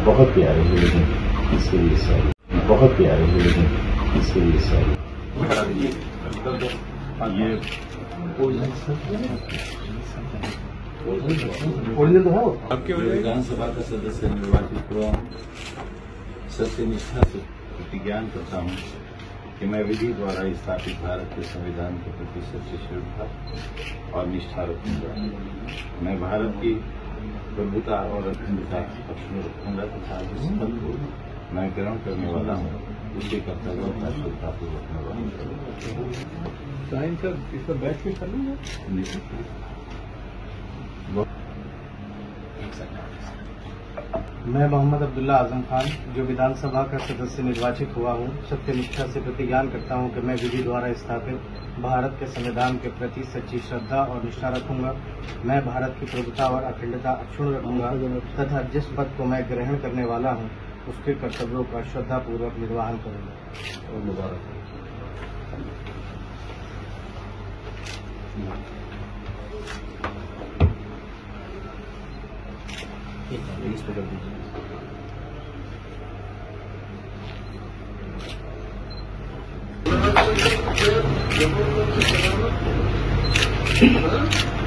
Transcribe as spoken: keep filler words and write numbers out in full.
बहुत प्यारे हैं लेकिन इसके लिए सॉरी, बहुत प्यारे हैं लेकिन इसके लिए सॉरी। ये ओरिजिनल तो है वो। आपके विधानसभा का सदस्य निर्वाचित हुआ हूँ, सत्य निष्ठा से प्रतिज्ञान करता हूँ कि मैं विधि द्वारा स्थापित भारत के संविधान के प्रति सच्ची श्रद्धा और निष्ठा रखूंगा। मैं भारत की प्रभुता और अखंडता अक्षुण्ण रखूंगा तथा जिस पद को मैं ग्रहण करने वाला हूँ उसके कर्तव्यों का श्रद्धापूर्वक निर्वहन करूंगा। इसका बैठ के कर लूंगा। मैं मोहम्मद अब्दुल्ला आजम खान, जो विधानसभा का सदस्य निर्वाचित हुआ हूँ, सत्यनिष्ठा से प्रतिज्ञान करता हूँ कि मैं विधि द्वारा स्थापित भारत के संविधान के प्रति सच्ची श्रद्धा और निष्ठा रखूंगा। मैं भारत की प्रभुता और अखंडता अक्षुण्ण रखूंगा तथा जिस पद को मैं ग्रहण करने वाला हूँ उसके कर्तव्यों का श्रद्धापूर्वक निर्वहन करूंगा। Thank you.